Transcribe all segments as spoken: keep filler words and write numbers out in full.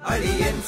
Aliyans.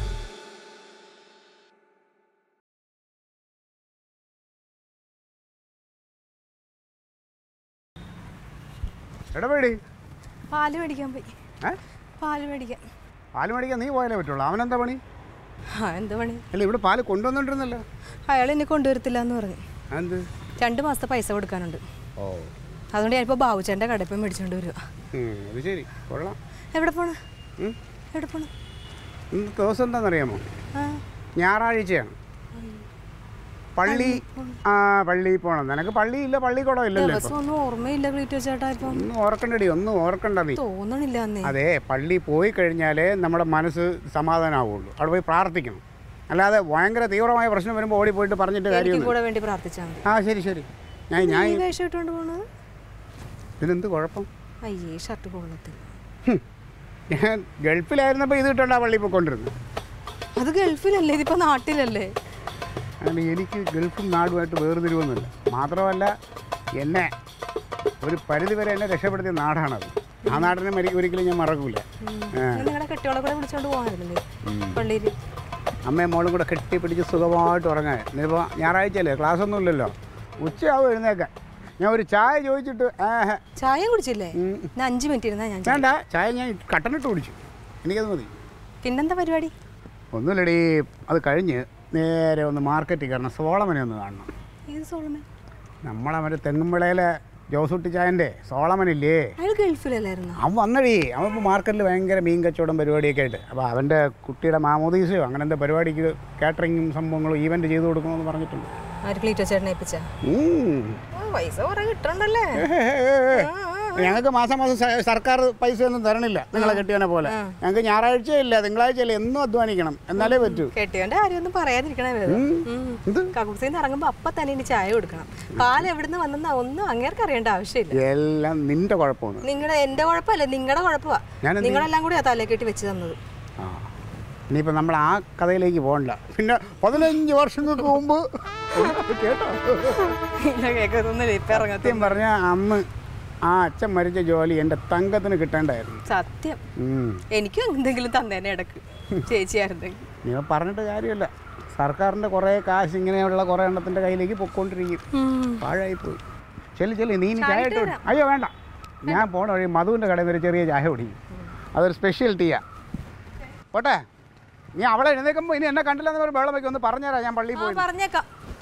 എടാ പേടി പാല് മേടിക്കാൻ പോയി. പാല് മേടിക്കാൻ പാല് മേടിക്കാൻ നീ പോയാലേ പറ്റുള്ളൂ. അവനെന്താ പണി? ആ എന്താ പണി? അല്ല ഇവിടെ പാല് കൊണ്ടുവന്നിട്ടിരുന്നല്ലോ. അയാൾ എന്നെ കൊണ്ടുവരത്തില്ല എന്ന് പറഞ്ഞു. എന്ത്? രണ്ട് മാസത്തെ പൈസ കൊടുക്കാനുണ്ട്. ഓ അതുകൊണ്ട് ഞാനിപ്പോൾ ബാബുച്ചേൻ്റെ കടയിൽ പോയി മേടിച്ചുകൊണ്ട് വരിക. അത് ശരി, കൊള്ളാം. എവിടെ പോണ? എവിടെ പോണ? ഇന്നത്തെ ദിവസം എന്താണെന്നറിയാമോ? ഞായറാഴ്ചയാണ്. പള്ളി ആ പള്ളിയിൽ പോകണം. നിനക്ക് പള്ളിയില്ല, പള്ളിക്കൂടം ഇല്ലല്ലോ. ഒന്നും ഓർമ്മയില്ല ക്ലീറ്റോ ചേട്ടാ. ഒന്നും ഓർക്കണ്ടടി, ഒന്നും ഓർക്കണ്ട നീ. തോന്നണില്ല. അതെ, പള്ളി പോയി കഴിഞ്ഞാലേ നമ്മുടെ മനസ്സ് സമാധാനമാവുള്ളൂ. അവിടെ പോയി പ്രാർത്ഥിക്കണം. അല്ലാതെ ഭയങ്കര തീവ്രമായ പ്രശ്നം വരുമ്പോൾ ഓടി പോയിട്ട് പറഞ്ഞിട്ട് കാര്യം. ആ ശരി ശരി. ഞാൻ ഞാൻ ഇട്ടുകൊണ്ട് പോണത് ഇതിനെന്ത് കുഴപ്പം? അയ്യേ ഷർട്ട് കൊള്ളത്തില്ല. ഞാൻ ഗൾഫിലായിരുന്നപ്പോൾ ഇത് ഇട്ടുണ്ടാ പള്ളി പോയിക്കൊണ്ടിരുന്നു. അത് ഗൾഫിലല്ലേ, ഇതിപ്പോ നാട്ടിലല്ലേ. അങ്ങനെ എനിക്ക് ഗൾഫും നാടുമായിട്ട് വേർതിരിവൊന്നുമില്ല. മാത്രമല്ല എന്നെ ഒരു പരിധി വരെ എന്നെ രക്ഷപ്പെടുത്തിയ നാടാണത്. ആ നാടിനെ മരി ഒരിക്കലും ഞാൻ മറക്കൂല. അമ്മയും മോളും കൂടെ കെട്ടിപ്പിടിച്ച് സുഖമായിട്ട് ഉറങ്ങാൻ. ഇനിയിപ്പോൾ ഞായറാഴ്ചയല്ലേ, ക്ലാസ് ഒന്നും ഇല്ലല്ലോ. ഉച്ചയാവും എഴുന്നേക്കാൻ. ഞാൻ ഒരു ചായ ചോദിച്ചിട്ട് ചായ കുടിച്ചില്ലേ? അഞ്ച് മിനിറ്റ് ഇരുന്നാ ഞാൻ വേണ്ട, ചായ ഞാൻ കട്ടനിട്ട് കുടിച്ചു. എനിക്കത് മതി. പിന്നെന്താ പരിപാടി? ഒന്നുമില്ലടി, അത് കഴിഞ്ഞ് നേരെ ഒന്ന് മാർക്കറ്റിൽ കയറണം. സോളമനെ ഒന്ന് കാണണം. ഏത് സോളമൻ? നമ്മളെ മറ്റേ തെങ്ങുംവിളയിലെ ജോസൂട്ടി ചായൻ്റെ സോളമനില്ലേ, ഗൾഫിലല്ലായിരുന്നു അവൻ വന്നടി. അവൻ ഇപ്പോൾ മാർക്കറ്റിൽ ഭയങ്കര മീൻ കച്ചവടം പരിപാടിയൊക്കെ ആയിട്ട്. അപ്പോൾ അവൻ്റെ കുട്ടിയുടെ മാമോദീസയോ അങ്ങനെ എന്താ പരിപാടിക്ക് കാറ്ററിങ്ങും സംഭവങ്ങളും ഈവൻറ്റ് ചെയ്ത് കൊടുക്കണമെന്ന് പറഞ്ഞിട്ടുണ്ട്. ഞങ്ങൾക്ക് മാസം മാസം സർക്കാർ പൈസ ഒന്നും തരണില്ല നിങ്ങളെ കെട്ടിയവനെ പോലെ. ഞങ്ങൾക്ക് ഞായറാഴ്ച ഇല്ല, തിങ്കളാഴ്ച ഇല്ല, എന്നും അധ്വാനിക്കണം, എന്നാലേ പറ്റൂ. കെട്ടിയവന്റെ കാര്യമൊന്നും പറയാതിരിക്കണേ. ഇറങ്ങുമ്പോ അപ്പൊ തന്നെ ഇനി ചായ കൊടുക്കണം. പാൽ എവിടുന്ന് വന്നെന്നാ ഒന്നും അങ്ങേർക്ക് അറിയേണ്ട ആവശ്യമില്ല. എല്ലാം നിന്റെ കുഴപ്പമാണ്. നിങ്ങളുടെ എന്റെ കുഴപ്പമല്ല, നിങ്ങളുടെ കുഴപ്പമാ. നിങ്ങളെല്ലാം കൂടി ആ തലേ കെട്ടി വെച്ച് തന്നത്. ഇനിയിപ്പോൾ നമ്മൾ ആ കഥയിലേക്ക് പോകണ്ട. പിന്നെ പതിനഞ്ച് വർഷങ്ങൾക്ക് മുമ്പ് കേട്ടോ സത്യം പറഞ്ഞ അന്ന് ആ അച്ഛൻ മരിച്ച ജോലി എൻ്റെ തങ്കത്തിന് കിട്ടേണ്ടായിരുന്നു. സത്യം. എനിക്കും എന്തെങ്കിലും തന്നേനെ ഇടക്ക് ചേച്ചിയായിരുന്നെങ്കിൽ. നീ പറഞ്ഞിട്ട് കാര്യമില്ല. സർക്കാരിൻ്റെ കുറേ കാശ് ഇങ്ങനെയുള്ള കുറേ എണ്ണത്തിൻ്റെ കയ്യിലേക്ക് പൊയ്ക്കൊണ്ടിരിക്കും. പാഴായിപ്പോയി. ചെല്ലി ചെല്ലി നീ ചായ ഇട്ട്. അയ്യോ വേണ്ട, ഞാൻ പോണ വഴി മധുവിൻ്റെ കടയിൽ നിന്ന് ഒരു ചെറിയ ചായ കുടിക്കും. അതൊരു സ്പെഷ്യൽ ടീയാ. പോട്ടെ. നീ അവളെ എഴുന്നേക്കുമ്പോൾ ഇനി എന്നെ കണ്ടില്ലെന്ന് പറഞ്ഞ വെള്ളം വയ്ക്കും. ഒന്ന് പറഞ്ഞുതരാം, ഞാൻ പള്ളിയിൽ പോയി. പറഞ്ഞേക്കാം.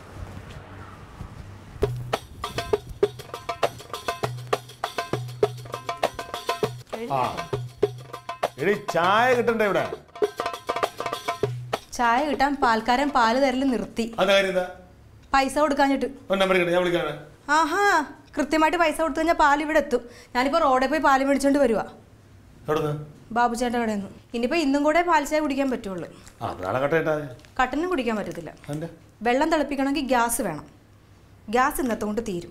ചായ കിട്ടണ്ടേ ഇവിടെ? ചായ കിട്ടാൻ പാൽക്കാരൻ പാല് തരല് നിർത്തി. പൈസ കൊടുക്കാഞ്ഞിട്ട്. ആഹാ, കൃത്യമായിട്ട് പൈസ കൊടുത്തു കഴിഞ്ഞാൽ പാൽ ഇവിടെ എത്തും. ഞാനിപ്പോ റോഡിൽ പോയി പാല് മേടിച്ചോണ്ട് വരുവാ ബാബുചേട്ടൻ്റെ കടയിൽ നിന്ന്. ഇനിയിപ്പോ ഇന്നും കൂടെ പാൽ ചായ കുടിക്കാൻ പറ്റുള്ളൂ. കട്ടനും കുടിക്കാൻ പറ്റത്തില്ല. വെള്ളം തിളപ്പിക്കണമെങ്കിൽ ഗ്യാസ് വേണം. ഗ്യാസ് ഇന്നത്തെ കൊണ്ട് തീരും.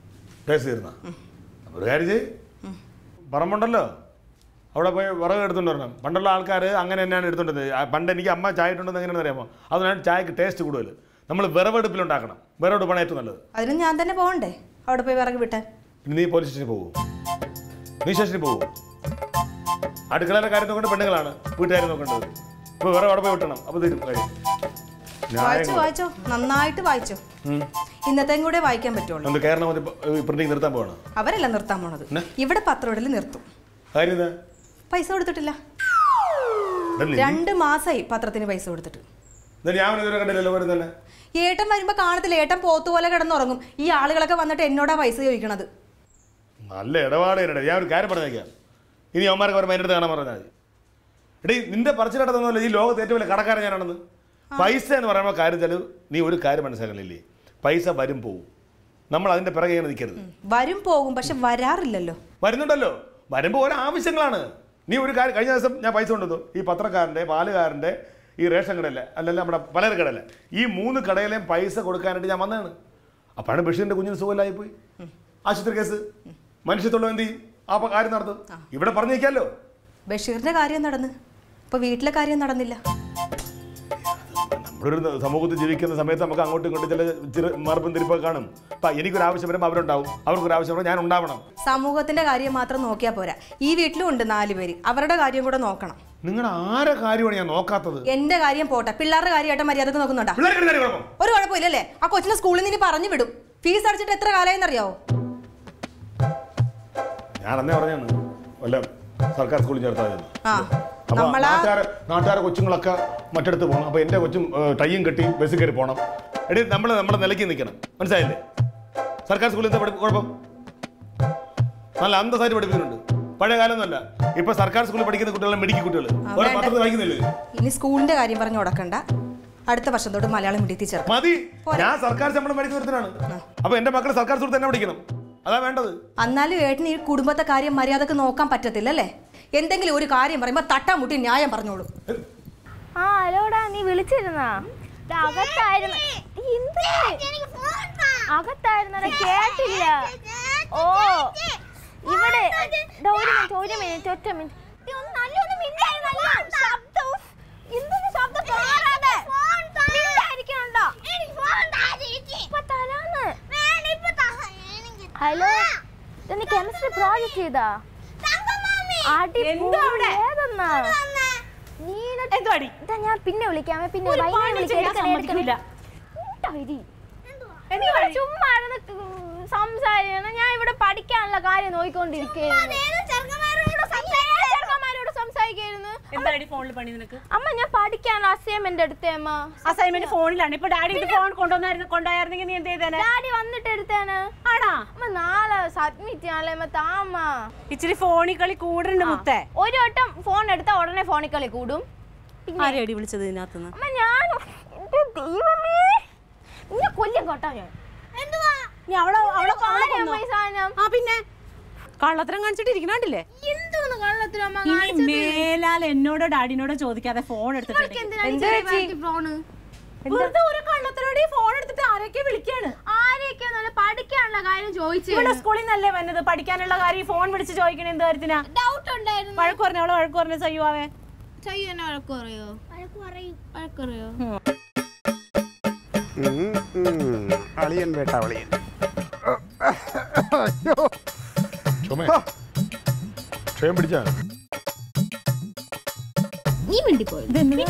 പറമ്പുണ്ടല്ലോ, അവിടെ പോയി വിറക് എടുത്തുകൊണ്ട് വരണം. പണ്ടുള്ള ആൾക്കാർ അങ്ങനെ തന്നെയാണ് എടുത്തുകൊണ്ടത്. പണ്ട് എനിക്ക് അമ്മ ചായ ഇട്ടുണ്ടെന്ന് എങ്ങനെയാണെന്ന് അറിയാമോ? അതുകൊണ്ടാണ് ചായക്ക് ടേസ്റ്റ് കൂടുതൽ. നമ്മൾ വിറവെടുപ്പിലുണ്ടാക്കണം. വിറവെടുപ്പാണ് ഏറ്റവും നല്ലത്. അതിന് ഞാൻ തന്നെ പോകണ്ടേ അവിടെ പോയി വിറക് വിട്ടാൻ? പിന്നെ നീ പോലീസ് സ്റ്റേഷനിൽ പോകും, നീ സ്റ്റേഷനിൽ പോകും. അടുക്കളയിലെ കാര്യം നോക്കേണ്ട പെണ്ണുങ്ങളാണ്, വീട്ടുകാരെ നോക്കേണ്ടത്. ഇപ്പോൾ വിറക് അവിടെ പോയി വിട്ടണം. അപ്പോൾ തീരും കാര്യം. വായിച്ചോ വായിച്ചോ, നന്നായിട്ട് വായിച്ചോ. ഇന്നത്തെയും കൂടെ വായിക്കാൻ പറ്റുള്ളൂ. കേരളം പ്രിന്റിംഗ് നിർത്താൻ പോകണം. അവരല്ല നിർത്താൻ പോണത്, ഇവിടെ പത്രമിടൽ നിർത്തും. പൈസ കൊടുത്തിട്ടില്ല. രണ്ട് മാസമായി പത്രത്തിന് പൈസ കൊടുത്തിട്ട്. ഏട്ടൻ വരുമ്പോ കാണത്തില്ല, ഏട്ടൻ പോത്തുപോലെ കിടന്നുറങ്ങും. ഈ ആളുകളൊക്കെ വന്നിട്ട് എന്നോടാ പൈസ ചോദിക്കണത്. നല്ല ഇടപാട്. ഞാൻ ഒരു കാര്യം പറഞ്ഞേക്കാം, ഇനി അവന്മാർക്ക് വരുമ്പോൾ എൻ്റെ അടുത്ത് കാണാൻ പറഞ്ഞാൽ മതി. എടീ, നിന്റെ പറച്ചിലിടത്തൊന്നുമല്ല ഈ ലോകത്ത് ഏറ്റവും വലിയ കടക്കാരൻ ഞാനാണെന്ന്. പൈസ എന്ന് പറയുമ്പോൾ കാര്യം വെച്ചാൽ നീ ഒരു കാര്യം മനസ്സിലാക്കണില്ലേ, പൈസ വരും പോവും. നമ്മൾ അതിന്റെ പിറകെ നിൽക്കരുത്. വരും പോകും, പക്ഷെ വരാറില്ലല്ലോ. വരുന്നുണ്ടല്ലോ, വരുമ്പോൾ ഓരോ ആവശ്യങ്ങളാണ്. നീ ഒരു കാര്യം, കഴിഞ്ഞ ദിവസം ഞാൻ പൈസ കൊണ്ടുവന്നു. ഈ പത്രക്കാരൻ്റെ, പാലുകാരൻ്റെ, ഈ റേഷൻ കടയല്ലേ, അല്ലല്ല നമ്മുടെ പലചരക്ക് കടയല്ലേ, ഈ മൂന്ന് കടയിലെയും പൈസ കൊടുക്കാനായിട്ട് ഞാൻ വന്നതാണ്. അപ്പോഴാണ് ബഷീറിൻ്റെ കുഞ്ഞിന് സുഖമില്ലായിപ്പോയി. ആശുപത്രി കേസ്. മനുഷ്യത്തുള്ള എന്ത് ചെയ്യും? ആ കാര്യം നടത്തും. ഇവിടെ പറഞ്ഞേക്കാമല്ലോ. ബഷീറിന്റെ കാര്യം നടന്ന്, ഇപ്പൊ വീട്ടിലെ കാര്യം നടന്നില്ല. നമ്മളൊരു സമൂഹത്തിൽ ജീവിക്കുന്ന സമയത്ത് നമുക്ക് അങ്ങോട്ടും ഇങ്ങോട്ടും ചില ചെറു മാർപ്പും തിരിപ്പൊക്കെ കാണും. അപ്പം എനിക്കൊരു ആവശ്യം വരുമ്പോൾ അവരുണ്ടാവും, അവർക്കൊരു ആവശ്യം വരുമ്പോൾ ഞാൻ ഉണ്ടാവണം. സമൂഹത്തിന്റെ കാര്യം മാത്രം നോക്കിയാൽ പോരാ, ഈ വീട്ടിലും ഉണ്ട് നാല് പേര്, അവരുടെ കാര്യം കൂടെ നോക്കണം. നിങ്ങളുടെ ആരെ കാര്യമാണ് ഞാൻ നോക്കാത്തത്? എന്റെ കാര്യം പോട്ടെ, പിള്ളേരുടെ കാര്യമായിട്ട് മര്യാദക്ക് നോക്കുന്നുണ്ടോ? ഒരു കുഴപ്പമില്ലല്ലേ? ആ കൊച്ചിനെ സ്കൂളിൽ നിന്ന് പറഞ്ഞു വിടും. ഫീസ് അടച്ചിട്ട് എത്ര കാലമായെന്നറിയാവോ? ഞാൻ അന്നേ പറഞ്ഞാണ് വല്ല സർക്കാർ സ്കൂളിൽ ചേർത്താൽ നാട്ടുകാരെ കൊച്ചുങ്ങളൊക്കെ മറ്റടുത്ത് പോകണം. അപ്പൊ എന്റെ കൊച്ചും ടൈയും കെട്ടി ബസ് കയറി പോകണം. എടി നമ്മൾ നമ്മുടെ നിലയ്ക്ക് നിൽക്കണം, മനസ്സിലായില്ലേ? സർക്കാർ സ്കൂളിൽ എന്താ കുഴപ്പം? നല്ല അന്തസ്സായിട്ട് പഠിപ്പിക്കുന്നുണ്ട്. പഴയ കാലമൊന്നുമല്ല. ഇപ്പൊ സർക്കാർ സ്കൂളിൽ പഠിക്കുന്ന കുട്ടികളെ മെഡിക്കൽ കുട്ടികൾ പത്രത്തിൽ വായിക്കുന്നില്ലേ? ഇനി സ്കൂളിന്റെ കാര്യം പറഞ്ഞു കൊടുക്കണ്ട, അടുത്ത വർഷം തൊട്ട് മലയാളം മീഡിയത്തിൽ ചേർക്കാം. മതി. ഞാൻ സർക്കാർ ശമ്പളം മേടിക്കുന്നവരാണ്. അപ്പൊ എന്റെ മക്കൾ സർക്കാർ സ്കൂളിൽ തന്നെ പഠിക്കണം, അതാ വേണ്ടത്. എന്നാലും ഏട്ടന് ഈ കുടുംബത്തെ കാര്യം മര്യാദക്ക് നോക്കാൻ പറ്റത്തില്ലല്ലേ? എന്തെങ്കിലും ഒരു കാര്യം പറയുമ്പോ തട്ടാ മുട്ടി ന്യായം പറഞ്ഞോളൂ. ആ ഹലോടാ, നീ വിളിച്ചിരുന്നാ? അകത്തായിരുന്നു അകത്തായിരുന്ന കേട്ടില്ല. ഓ ഇവിടെ ഒരു മിനിറ്റ് ഒരു മിനിറ്റ് ഒറ്റ മിനിറ്റ് ഹലോ, നീ കെമിസ്ട്രി പ്രോജക്ട് ചെയ്താ? ഞാൻ പിന്നെ വിളിക്കാമേ, പിന്നെ ചുമ്മാ സംസാരിക്കണം. ഞാൻ ഇവിടെ പഠിക്കാനുള്ള കാര്യം നോക്കിക്കൊണ്ടിരിക്കുകയായിരുന്നു. അമ്മ ഞാൻ പഠിക്കാനുള്ള അസൈൻമെന്റ് എടുത്തേ. അമ്മ അസൈൻമെന്റ് ഫോണിലാണ്. ഇപ്പൊ ഡാഡി ഫോൺ കൊണ്ടുവന്നായിരുന്നു കൊണ്ടുപോയിരുന്നെങ്കിൽ നീ എന്ത് ചെയ്തേനെ? ഡാഡി വന്നിട്ട് എടുത്തേനെ. ആടാ അമ്മ നാളെ സബ്മിറ്റ് ചെയ്യാനല്ലേ താമ. ഇച്ചിരി ഫോണിൽ കളി കൂടുന്നുണ്ട് മുത്തേ. ഒരു വട്ടം ഫോൺ എടുത്താൽ ഉടനെ ഫോണിൽ കളി കൂടും. ആരെടി വിളിച്ചത് ഇതിനകത്തുനിന്ന്? അമ്മ ഞാൻ കൊല്ലം കൊട്ടാ ഞാൻ. പിന്നെ കള്ളത്തരം കാണിച്ചിട്ട് ഇരിക്കണില്ലേ? മേലാൽ എന്നോടോ ഡാഡിനോടോ ചോദിക്കാതെ ഫോൺ എടുത്തിട്ട് പഠിക്കാനുള്ള കാര്യം ചോദിച്ചു. സ്കൂളിൽ നിന്നല്ലേ വന്നത്? പഠിക്കാനുള്ള കാര്യം ഫോൺ വിളിച്ച് ചോദിക്കണേ എന്ത് കാര്യത്തിനാ? ഡൗട്ട് ഉണ്ടായിരുന്നു. വഴക്ക് പറഞ്ഞു അവളെ വഴക്ക് പറഞ്ഞു സയ്യുവാവേ. സയ്യു എന്നെ വഴക്ക് പറയോ? വഴക്ക് പറയോ? അളിയൻ വേട്ട അളിയൻ. നീ മിണ്ടിപ്പോയി.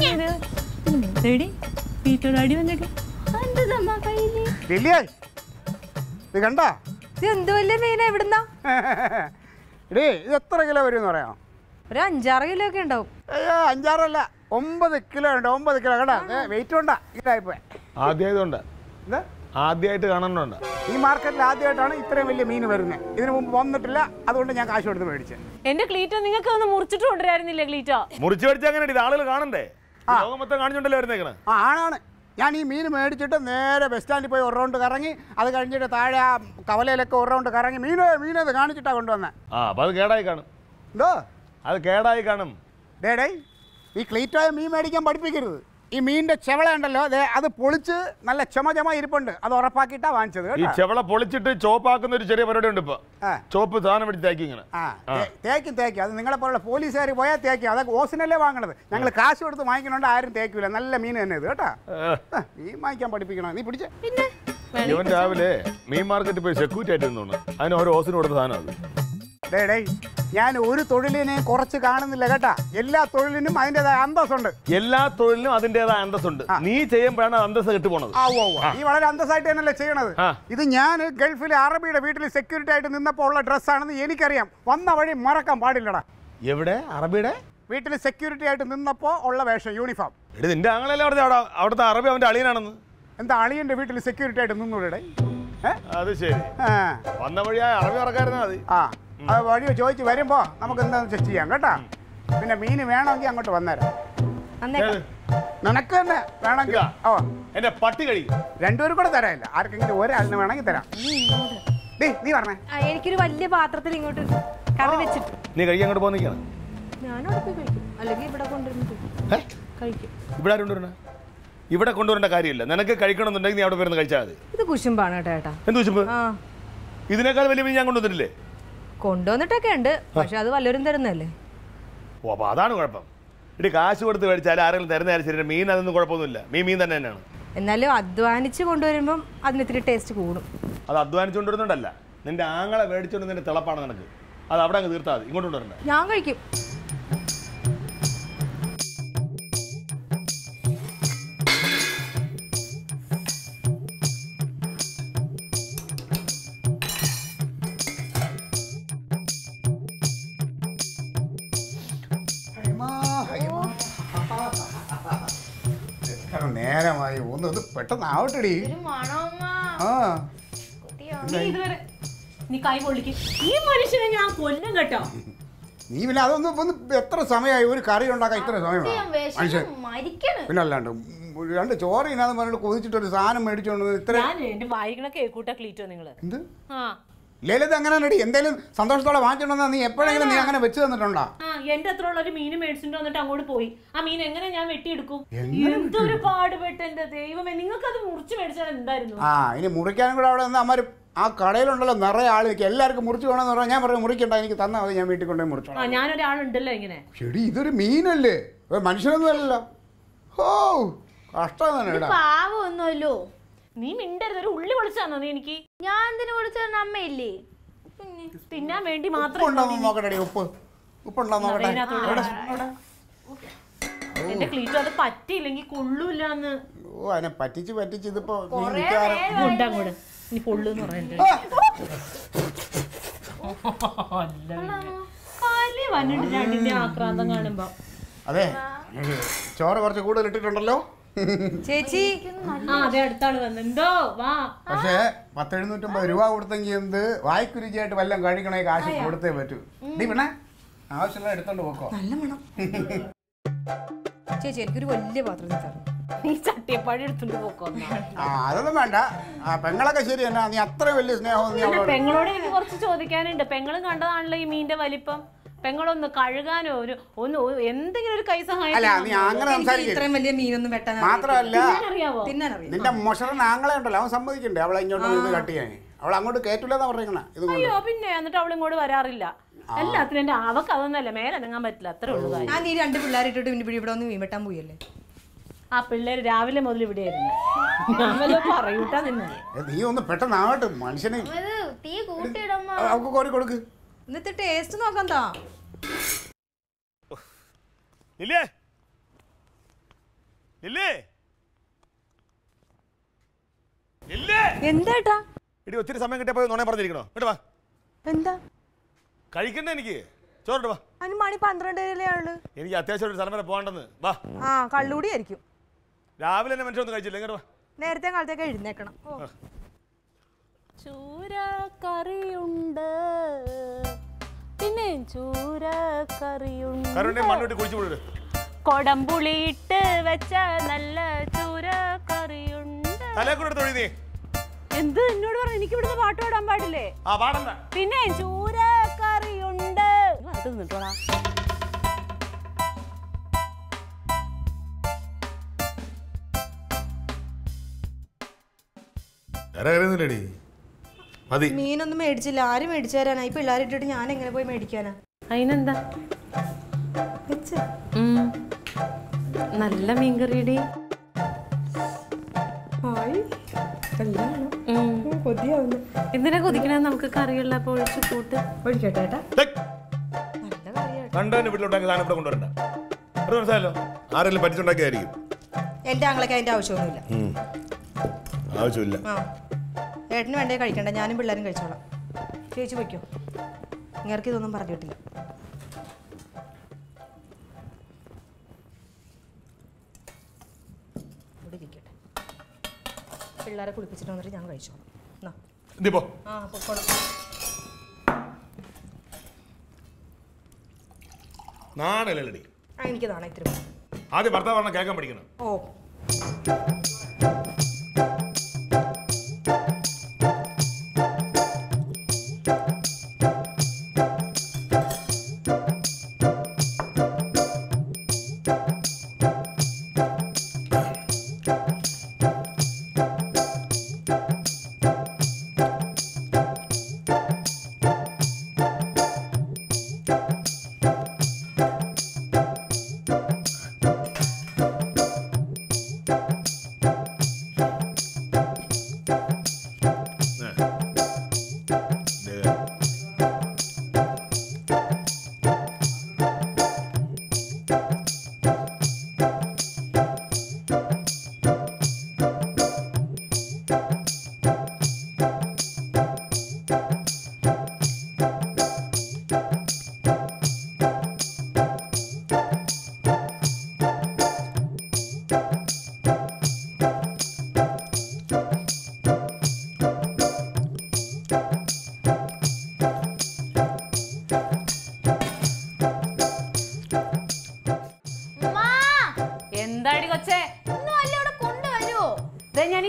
ഇത് കണ്ടാ? ഇത് എന്ത് വലിയ മീന? എവിടുന്നാ? ഇടേ ഇത് എത്ര കിലോ വരും എന്ന് പറയാം? ഒരു അഞ്ചാറ് കിലോ ഒക്കെ ഉണ്ടാവും. അയ്യോ അഞ്ചാറല്ല, ഒമ്പത് കിലോ ഉണ്ട്. ഒമ്പത് കിലോ കേട്ടാ, വെയിറ്റ് ഉണ്ടാ. ഇതായിപ്പോ ആദ്യമായതുകൊണ്ട് എന്താ ആദ്യമായിട്ട് കാണുന്നുണ്ട്. ഈ മാർക്കറ്റിൽ ആദ്യമായിട്ടാണ് ഇത്രയും വലിയ മീൻ വരുന്നത്. ഇതിനു മുമ്പ് വന്നിട്ടില്ല, അതുകൊണ്ട് ഞാൻ കാശ് കൊടുത്ത് മേടിച്ചത്. എന്റെ ക്ലീറ്റോ നിങ്ങൾക്ക് ഒന്ന് മുറിച്ചിട്ട് കൊണ്ടുവരായിരുന്നില്ലേ? ക്ലീറ്റോ മുറിച്ച് മേടിച്ചാൽ അങ്ങനെ ഇത് ആളുകൾ കാണണ്ടേ? ലോകം മൊത്തം കാണിച്ചോണ്ടല്ലേ വരുന്നേക്കണേ. ആ ആണാണ്. ഞാൻ ഈ മീൻ മേടിച്ചിട്ട് നേരെ ബസ് സ്റ്റാൻഡിൽ പോയി ഒരു റൗണ്ട് കറങ്ങി, അത് കഴിഞ്ഞിട്ട് താഴെ ആ കവലയിലൊക്കെ ഒരു റൗണ്ട് കറങ്ങി മീന് മീനത് കാണിച്ചിട്ടാണ് കൊണ്ടുവന്നത്. ആ അപ്പം അത് കേടായി കാണും. എന്തോ അത് കേടായി കാണും. ഡേ ഡേ ഈ ക്ലീറ്റോയെ മീൻ മേടിക്കാൻ പഠിപ്പിക്കരുത്. ഈ മീനിന്റെ ചെവള ഉണ്ടല്ലോ, അത് പൊളിച്ച് നല്ല ചുമ ചുമ ഇരിപ്പുണ്ട്, അത് ഉറപ്പാക്കിയിട്ടാ വാങ്ങിച്ചത്. ഈ ചെവള പൊളിച്ചിട്ട് ചോപ്പാക്കുന്ന ഒരു ചെറിയ പരിപാടി ഉണ്ട് ഇപ്പൊ. ചോപ്പ് സാധനം പിടിച്ച് തേക്കും ഇങ്ങനെ. ആ തേക്കും തേക്കും. അത് നിങ്ങളെ പോലുള്ള പോലീസുകാർ പോയാൽ തേക്കും. അതൊക്കെ ഓസിനല്ലേ വാങ്ങണത്. ഞങ്ങൾ കാശ് കൊടുത്ത് വാങ്ങിക്കണോണ്ട് ആരും തേക്കൂല. നല്ല മീൻ തന്നെ ഇത് കേട്ടാ. മീൻ വാങ്ങിക്കാൻ പഠിപ്പിക്കണം. നീ പിടിച്ചേ. ഇവൻ രാവിലെ മീൻ മാർക്കറ്റിൽ പോയി സെക്യൂരിറ്റി ആയിട്ട് നിന്നോണ്ട് അതിന് ഓരോ ഓസിന് കൊടുത്ത സാധനം അത്. ഡേ ഡേ ഞാൻ ഒരു തൊഴിലിനെ കുറച്ച് കാണുന്നില്ല കേട്ടാ. എല്ലാ തൊഴിലിനും അതിൻ്റെതായ അന്തസ്സുണ്ട്. എല്ലാ തൊഴിലിനും അതിൻ്റെതായ അന്തസ്സുണ്ട്. നീ ചെയ്യുമ്പോഴാണ് അന്തസ് കിട്ടുപോണത്. നീ വളരെ അന്തസ്സായിട്ട് തന്നെയല്ലേ ചെയ്യണത്. ഇത് ഞാൻ ഗൾഫിലെ അറബിയുടെ വീട്ടിൽ സെക്യൂരിറ്റി ആയിട്ട് നിന്നപ്പോൾ ഉള്ള ഡ്രസ്സാണെന്ന് എനിക്കറിയാം. വന്ന വഴി മറക്കാൻ പാടില്ലടാ. എവിടെ? അറബിയുടെ വീട്ടിൽ സെക്യൂരിറ്റി ആയിട്ട് നിന്നപ്പോൾ ഉള്ള വേഷം, യൂണിഫോം. എടി നിന്റെ ആങ്ങളല്ലേ അവിടെ അവിടുത്തെ അറബി അവന്റെ അളിയനാണെന്ന്. എന്താ അളിയന്റെ വീട്ടിൽ സെക്യൂരിറ്റി ആയിട്ട് നിന്നൂടെ? അത് ശരി. വന്ന വഴിയാ അറബി ഇറക്കായിരുന്നാ മതി. ആ അത് വഴി ചോദിച്ച് വരുമ്പോ നമുക്ക് എന്താന്ന് ചെക്ക് ചെയ്യാം കേട്ടാ. പിന്നെ മീന് വേണമെങ്കിൽ അങ്ങോട്ട് വന്നേരാം. നിനക്ക് തന്നെ വേണമെങ്കിൽ ഓ എന്റെ പട്ടി കഴിക്കും. രണ്ടുപേരും കൂടെ തരാമില്ല, ആർക്കെങ്കിലും ഒരാളിന് വേണമെങ്കിൽ തരാം. നീ പറഞ്ഞേ. എനിക്കൊരു വലിയ പാത്രത്തിൽ ഇങ്ങോട്ട് കറി വെച്ചിട്ട്. നീ കഴിക്കാൻ അങ്ങോട്ട് പോന്നിക്കാണ്. അല്ലെങ്കിൽ ഇവിടെ കൊണ്ടുവരുന്നത് കഴിക്കും. ഇവിടെ കൊണ്ടുവരണ ഇവിടെ കൊണ്ടുവരേണ്ട കാര്യമില്ല. നിനക്ക് കഴിക്കണമെന്നുണ്ടെങ്കിൽ നീ അവിടെ വരുന്ന കഴിച്ചാൽ മതി. ഇത് കുശുമ്പാണ് കേട്ടോ. എന്ത് കുശുമ്പ്? ഇതിനേക്കാൾ വലിയ മീൻ ഞാൻ കൊണ്ടുവന്നിട്ടൊക്കെ ഉണ്ട്, പക്ഷെ അത് വല്ലവരും തരുന്നല്ലേ. ഓ അപ്പൊ അതാണ് കുഴപ്പം. ഇടി കാശ് കൊടുത്ത് മേടിച്ചാൽ ആരെങ്കിലും തരുന്നതായാലും ശരി മീൻ അതൊന്നും കുഴപ്പമൊന്നുമില്ല മീൻ മീൻ തന്നെ തന്നെയാണ്. എന്നാലും അധ്വാനിച്ച് കൊണ്ടുവരുമ്പം അതിനിത്തിരി ടേസ്റ്റ് കൂടും. അത് അധ്വാനിച്ചു കൊണ്ടുവരുന്നുണ്ടല്ല, നിന്റെ ആങ്ങളെ മേടിച്ചുകൊണ്ട് നിന്റെ തിളപ്പാണ് നിനക്ക്. അത് അവിടെ അങ്ങ് തീർത്താൽ മതി, ഇങ്ങോട്ട് കൊണ്ടുവരണ്ട. ഞാൻ കഴിക്കും. നേരമായി ഒന്ന് ഇത് പെട്ടെന്ന് ആവട്ടെടി. നീ കൈ പൊള്ളിക്ക്. ഈ മനുഷ്യനെ ഞാൻ കൊല്ലും കേട്ടോ. നീ പിന്നെ അതൊന്നും ഒന്ന് എത്ര സമയമായി ഒരു കറി ഉണ്ടാക്കാൻ ഇത്ര സമയമാണ് മനുഷ്യൻ? പിന്നെ അല്ലാണ്ട് രണ്ട് ചോറ് ഇനാന്ന് പറഞ്ഞിട്ട് കൊതിച്ചിട്ട് ഒരു സാധനം മേടിച്ചോണ്ട് ഇത്ര എന്റെ വായിക്കണ കേക്കൂട്ടാ ക്ലീറ്റോ നിങ്ങള്. എന്ത് ലളിത് അങ്ങനെ നടി എന്തായാലും സന്തോഷത്തോടെ വാങ്ങിച്ചോണ്ടെന്നാ നീ എപ്പോഴെങ്കിലും നീ അങ്ങനെ വെച്ച് തന്നിട്ടുണ്ടോ? എന്റെ അത്ര ഉള്ള ഒരു മീൻ മേടിച്ചിട്ട് വന്നിട്ട് അങ്ങോട്ട് പോയി. ആ മീൻ എങ്ങനെ ഞാൻ വെട്ടിയെടുക്കും? എന്തൊരു പാടുപെട്ട് എന്റെ ദൈവമേ. നിങ്ങൾക്ക് അത് മുറിച്ച് മേടിച്ചാൽ എന്തായിരുന്നു? ആ ഇനി മുറിക്കാനും കൂടെ അവിടെ നിന്ന് അമ്മ ആ കടയിലുണ്ടല്ലോ നിറയെ ആൾ നിൽക്കുക, എല്ലാവർക്കും മുറിച്ച് വേണമെന്ന് പറഞ്ഞാൽ ഞാൻ പറഞ്ഞു മുറിക്കണ്ട, എനിക്ക് തന്നാൽ മതി, ഞാൻ വീട്ടിൽ കൊണ്ടുപോയി മുറിച്ചോളാം. ഞാനൊരാളുണ്ടല്ലോ ഇങ്ങനെ. ശരി ഇതൊരു മീനല്ലേ, മനുഷ്യനൊന്നും അല്ലല്ലോ. ഓ കഷ്ടം തന്നെ. പാവമൊന്നുമല്ലോ. നീ മിണ്ടരുത്. ഒരു ഉള്ളി പൊളിച്ചാന്നോ നീ എനിക്ക്? ഞാൻ എന്തിനു പൊളിച്ചാൽ അമ്മയില്ലേ? തിന്നാൻ വേണ്ടി മാത്രം. ഉപ്പുണ്ടോ നോക്കട്ടെ, ഉപ്പ് ഉപ്പുണ്ടോ നോക്കട്ടെ. എന്റെ ക്ലീറ്റോ അത് പറ്റിയില്ലെങ്കിൽ കൊള്ളൂലെന്ന്. ഓ അതിനെ പറ്റിച്ച് പറ്റിച്ച് ഇതിപ്പോ നീ പൊള്ളൂന്ന് പറയണ്ടേ. ആക്രാന്തം കാണുമ്പോ. അതെ ചോറ് കുറച്ച് കൂടുതൽ ഇട്ടിട്ടുണ്ടല്ലോ ചേച്ചി. അതെ അടുത്താണ് വന്നെന്തോ വാ. പക്ഷേ പത്ത് എഴുന്നൂറ്റമ്പത് രൂപ കൊടുത്തെങ്കിൽ എന്ത് വായ്ക്കുരുചിയായിട്ട് വല്ലതും കഴിക്കണേ കാശ് കൊടുത്തേ പറ്റൂ. നീ പിന്നെ ആവശ്യമുള്ള എടുത്തോണ്ട് പോക്കോ. നല്ല മണം. ചേച്ചി എനിക്കൊരു വലിയ പാത്രത്തിൽ തരണം. നീ ചട്ടിയപ്പാടി എടുത്തോണ്ട് പോക്കോ. ആ അതൊന്നും വേണ്ട. ആ പെങ്ങളൊക്കെ ശരി തന്നെ, നീ അത്ര വലിയ സ്നേഹം. പെങ്ങളോട് എനിക്ക് കുറച്ച് ചോദിക്കാനുണ്ട്. പെങ്ങളും കണ്ടതാണല്ലോ ഈ മീന്റെ വലിപ്പം. പെങ്ങളൊന്ന് കഴുകാനോ ഒരു ഒന്ന് എന്തെങ്കിലും ഒരു കൈ സഹായം. ഇത്രയും വലിയ മീനൊന്നും വെട്ടാൻ മാത്രമല്ല അറിയാവോ? നിന്റെ മൊഷറൻ ആങ്ങളെ ഉണ്ടല്ലോ, അവൻ സമ്മതിക്കണ്ടേ അവളെ ഇങ്ങോട്ട് നിന്ന് കട്ട് ചെയ്യാൻ? അവൾ അങ്ങോട്ട് കേറ്റില്ലെന്നാ പറഞ്ഞേക്കണ. അയ്യോ പിന്നെ എന്നിട്ട് അവൾ ഇങ്ങോട്ട് വരാറില്ല. എല്ലാത്തിനും എന്റെ അവക്ക് അതൊന്നല്ല മേലനങ്ങാൻ പറ്റില്ല, അത്രേ ഉള്ളൂ കാര്യം. ഞാൻ ഈ രണ്ട് പിള്ളേർ ഇട്ടിട്ട് പിന്നെ ഇവിടെ ഒന്ന് മീൻ വെട്ടാൻ പോയല്ലേ. ആ പിള്ളേര് രാവിലെ മുതൽ ഇവിടെ ആയിരുന്നു. ഞാൻ വല്ല പറയൂട്ടാ നിന്നെ. നീ ഒന്ന് പെട്ടെന്ന് ആവട്ടെ മനുഷ്യനെ. തീ കൂട്ടിയിടമ്മ. അവൾക്ക് കോരി കൊടുക്ക്. എന്നിട്ട് ടേസ്റ്റ് നോക്കാൻ താ. എന്താ ഇടി ഒത്തിരി സമയം കിട്ടിയപ്പോ നോണേ പറഞ്ഞിരിക്കണോ? കേട്ടോ വാ. എന്താ കഴിക്കണ്ടേ എനിക്ക്? ചോറിട്ട് വാ. അതിന് മണി പന്ത്രണ്ടരയിലേ ഉള്ളു. എനിക്ക് അത്യാവശ്യം ഒരു സ്ഥലം വരെ പോകണ്ടെന്ന്. വാ. ആ കള്ളുകൂടി ആയിരിക്കും. രാവിലെ തന്നെ മനുഷ്യൻ ഒന്നും കഴിച്ചില്ല. ഇങ്ങോട്ട് വാ. നേരത്തെ കാലത്തേക്ക് എഴുന്നേക്കണം. ചൂരക്കറിയുണ്ട് പിന്നെ ചൂരക്കറിയുണ്ട്. മണ്ണൂട്ടി കുഴിച്ചു പോയിട്ട് കൊടംപുളിയിട്ട് വെച്ച നല്ല ചൂരക്കറിയുണ്ട്. എന്ത് എന്നോട് പറഞ്ഞു? എനിക്ക് ഇവിടുന്ന് പാട്ട് പാടാൻ പാടില്ലേ? പിന്നെ ചൂരക്കറിയുണ്ട്. അത് നിട്ടോടാ. മീനൊന്നും മേടിച്ചില്ല. ആരും മേടിച്ചു തരാനാ? ഈ പിള്ളേരിട്ടിട്ട് ഞാൻ എങ്ങനെ പോയി മേടിക്കാനാ? അതിനെന്താ നല്ല മീൻകറിയടി. എന്തിനാ കൊതിക്കണ? നമുക്ക് കറിയുള്ള പൊഴിച്ച് കൂട്ട് ഒഴിക്കട്ടെ. ആരെങ്കിലും പറ്റിച്ചുണ്ടാക്കിയായിരിക്കും. എന്റെ ആങ്ങളൊക്കെ അതിന്റെ ആവശ്യമൊന്നുമില്ല. ആവശ്യമില്ല. ഏട്ടന് വേണ്ടേ കഴിക്കണ്ട, ഞാനും പിള്ളേരും കഴിച്ചോളാം. ചേച്ചി വയ്ക്കോ, ഇങ്ങർക്ക് ഇതൊന്നും പറഞ്ഞിട്ടില്ല. ഇവിടെ ഇരിക്കട്ടെ. പിള്ളേരെ കുളിപ്പിച്ചിട്ട് വന്നിട്ട് ഞാൻ കഴിച്ചോളാം. ആ പൊക്കോളാം. എനിക്ക് നാണ ഇത്തിരി ആദ്യം ഭർത്താവ് പറഞ്ഞ കേൾക്കാൻ പഠിക്കണം. ഓ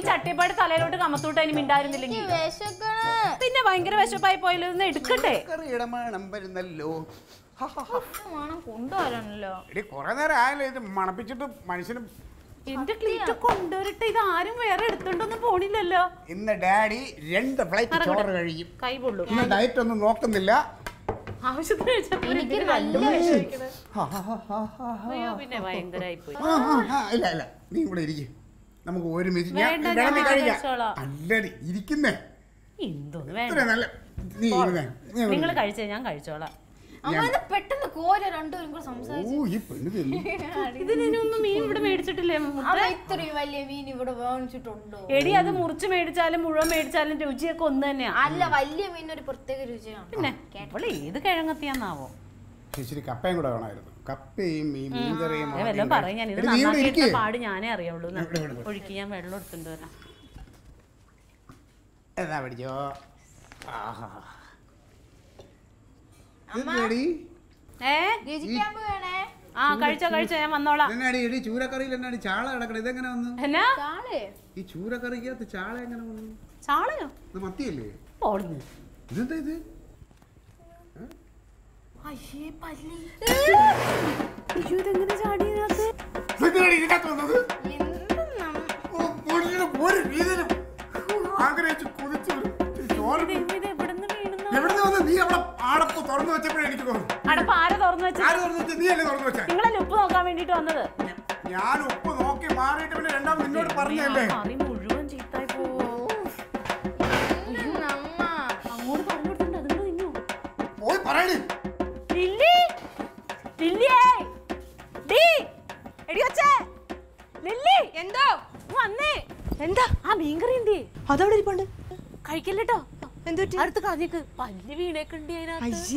ചട്ടിപ്പാട് തലയിലോട്ട് കമത്തൂട്ട് അതിന് മിണ്ടായിരുന്നില്ലെങ്കിൽ പിന്നെ ഭയങ്കര വിശപ്പായി പോയല്ലോ. ഒന്ന് എടുക്കട്ടെ. കൊണ്ടുവരണല്ലോ. കൊറേ നേരം ആയല്ലോ ഇത് മണപ്പിച്ചിട്ട് മനുഷ്യന്. എന്റെ ക്ലീറ്റ് കൊണ്ടുവരട്ടെ. ഇത് ആരും വേറെ എടുത്തോണ്ടൊന്നും പോണില്ലല്ലോ. ഇന്ന് ഡാഡി രണ്ട് ഫ്ലൈറ്റ് ചോറ് കഴിയും. കൈ പൊള്ളും. ഇന്ന് ഡയറ്റ് ഒന്നും നോക്കുന്നില്ല. ആവശ്യത്തിന് പിന്നെ ഭയങ്കരായി പോയി. ഇല്ല ഇല്ല നീ ഇവിടെ ഇരിക്കും. നമുക്ക് ഒരുമിച്ച് അല്ലടി ഇരിക്കുന്നേ. എന്തോന്ന് വേണ്ട. നല്ല നീ നിങ്ങൾ കഴിച്ചേ ഞാൻ കഴിച്ചോളാം. പെട്ടെന്ന് കോര രണ്ടുപേരും കൂടെ സംസാരിച്ചു. ഇതിനൊന്നും മീൻ ഇവിടെ മേടിച്ചിട്ടില്ലേ? ഇത്രയും വലിയ മീൻ ഇവിടെ വാങ്ങിച്ചിട്ടുണ്ടോ? എടി അത് മുറിച്ച് മേടിച്ചാലും മുഴുവൻ മേടിച്ചാലും രുചിയൊക്കെ ഒന്ന് തന്നെയാ. അല്ല വലിയ മീൻ ഒരു പ്രത്യേക രുചിയാണ്. പിന്നെ അവള് ഏത് കിഴങ്ങത്തിയാന്നാവോ? ഇച്ചിരി കപ്പയും കൂടെ വേണമായിരുന്നു. കപ്പയും ഈ മീൻകറിയും വല്ലതും പറയും. ഞാൻ ഇത് നന്നാക്കിയിട്ട് പാട് ഞാനേ അറിയാവുള്ളൂ. ഒഴുക്കി ഞാൻ വെള്ളം എടുത്തിട്ട് വരാം. എന്നാ പിടിച്ചോ. ആ കഴിച്ചോ കഴിച്ചോ ഞാൻ വന്നോളാം. ചൂരക്കറിയിൽ എന്നാടി ചാള കിടക്കണം. ഇതെങ്ങനെ വന്നു? എന്നാ ഈ ചൂരക്കറിക്കകത്ത് ചാള എങ്ങനെ വന്നു? ചാളയോ? ഇത് മത്തിയല്ലേ? ഓടുന്നു. ഇതെന്താ ഇത്? ഇതെങ്ങനെ ചാടിയതിനകത്ത്? നിങ്ങളല്ലേ ഉപ്പ് നോക്കാൻ വേണ്ടിട്ട് വന്നത്? ഞാൻ ഉപ്പ് നോക്കി മാറിയിട്ട് പിന്നെ രണ്ടാമത് നിന്നോട് പറഞ്ഞല്ലേ. മുഴുവൻ ചീത്തായി പോ. അങ്ങോട്ട് പറഞ്ഞു കൊടുത്തിട്ടുണ്ട്. അതുകൊണ്ട് നിന്നു പോയി പറയണേ. എന്തോ വന്നേ. എന്താ ആ മീൻകറി എന്തേ? അതവിടെ ഇരിപ്പുണ്ട്. കഴിക്കല്ലോ. എന്തോ അടുത്ത് കളഞ്ഞേക്ക്. പല്ല് വീണേക്കുണ്ട് അതിനകത്ത്.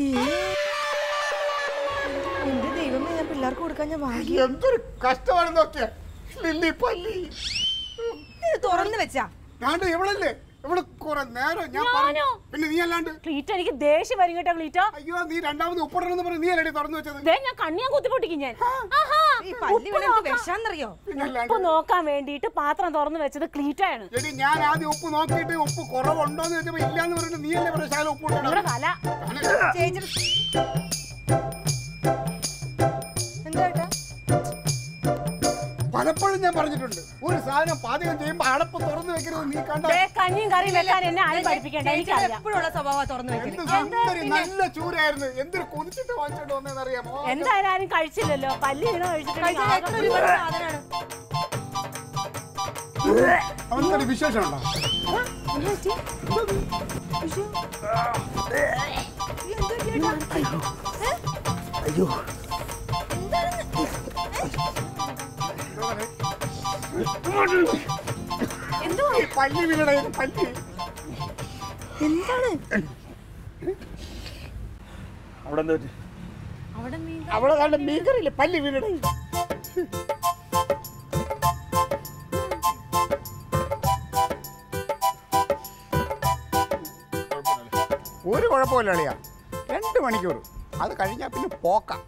എന്റെ ദൈവമേ, ഞാൻ പിള്ളേർക്ക് കൊടുക്കാൻ ഞാൻ വാങ്ങി. എന്തൊരു കഷ്ടമാണ് നോക്കിയാ. ലില്ലി പല്ലി തുറന്നു വെച്ചാ ഇവളല്ലേ ഇവിടെ കുറെ നേരം ഞാൻ പറഞ്ഞു. പിന്നെ നീ അല്ലാണ്ട് ക്ലീറ്റോ എനിക്ക് ദേഷ്യം വരും കേട്ടോ ക്ലീറ്റോ. അയ്യോ നീ രണ്ടാമത് ഉപ്പിടണമെന്ന് പറഞ്ഞു. നീ അല്ലേ തുറന്നു വെച്ചത്? ഞാൻ കണ്ണിയാൻ കുത്തി പൊട്ടിക്കും ഞാൻ. വിഷാന്നറിയോ? ഉപ്പ് നോക്കാൻ വേണ്ടിട്ട് പാത്രം തുറന്നു വെച്ചത് ക്ലീറ്റോയാണ്. എടി ഞാൻ ആദ്യം ഉപ്പ് നോക്കിയിട്ട് ഉപ്പ് കുറവുണ്ടോന്ന് ചോദിച്ചപ്പോ ഇല്ലാന്ന് പറഞ്ഞിട്ട് നീ അല്ലേ പറഞ്ഞ ശാല ഉപ്പ് കല. പലപ്പോഴും ഞാൻ പറഞ്ഞിട്ടുണ്ട് ഒരു സാധനം പാചകം ചെയ്യുമ്പോ അടപ്പ് തുറന്നു വെക്കരുത്. നീ കണ്ട കഞ്ഞിയും കറിയും വെക്കാൻ എന്നെ ആരും പഠിപ്പിക്കണ്ട. എപ്പോഴുള്ള സ്വഭാവം തുറന്നു വെക്കരുത്. നല്ല ചൂരായിരുന്നു. എന്തൊരു കൊതിച്ചിട്ട് വാങ്ങിച്ചോണ്ട് വന്നേന്ന് അറിയാമോ? എന്തായാലും ആരും കഴിച്ചില്ലല്ലോ. പല്ല് വീണ കഴിച്ചിട്ട് അവനൊരു വിശേഷം ഉണ്ടോ? അയ്യോ പല്ലി വീണ പല്ലി എന്താണ് അവിടെ അവിടെ നല്ല മീൻകറിയില്ലേ പല്ലി വീണ. ഒരു കുഴപ്പമില്ല അളിയാ. രണ്ട് മണിക്കൂർ അത് കഴിഞ്ഞാൽ പിന്നെ പോക്കാം.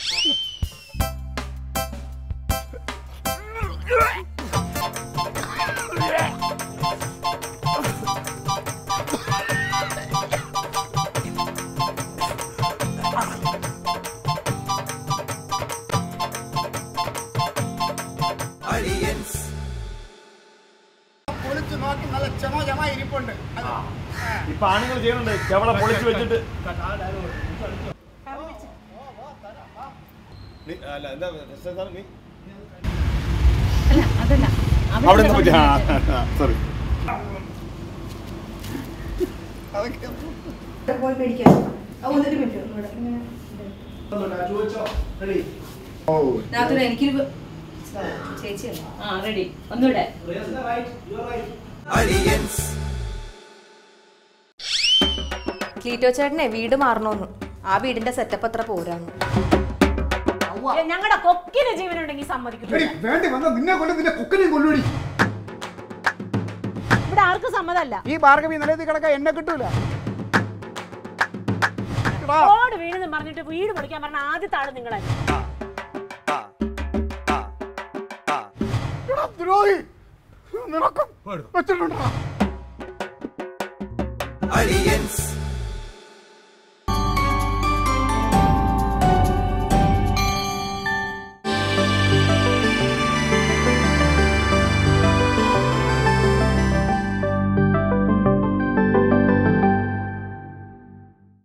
പൊളിച്ചു നോക്കി നല്ല ചമ ചമ ഇരിപ്പുണ്ട്. ഇപ്പൊ ആണുങ്ങൾ ചെയ്യുന്നുണ്ട് ചെവള പൊളിച്ചു വെച്ചിട്ട്. സോറി എനിക്കൊരു ചേച്ചിയല്ല. ക്ലീറ്റോ ചേട്ടനെ വീട് മാറണോന്ന്. ആ വീടിന്റെ സെറ്റപ്പ് അത്ര പോരാന്ന്. ഞങ്ങളുടെ കൊക്കിന് ജീവനുണ്ടെങ്കിൽ സമ്മതിക്കും. ഇവിടെ ആർക്കും സമ്മതമല്ല. ഈ ഭാർഗവി നിലത്തിൽ കിടക്കാൻ എന്നെ കിട്ടൂല. ഓട് വീണെന്ന് പറഞ്ഞിട്ട് വീട് പൊളിക്കാൻ പറഞ്ഞ ആദ്യത്തെ ആള് നിങ്ങളെ. നിനക്കും വെച്ചിട്ടുണ്ടോ? Aliyans.